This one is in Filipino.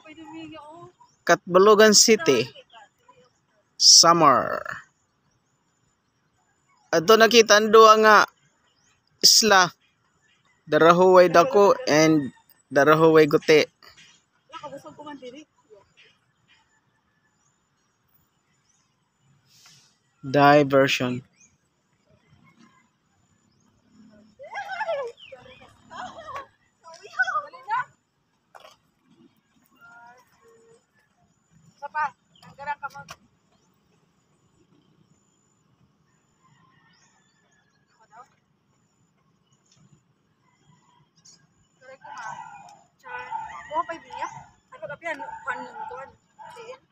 Catbalogan City. Summer. Ato nakita ang duwa nga isla. Darahuway dako and darahuway guti. Diversion. Mau pa ibiya? Ano ka pian? Panin ko.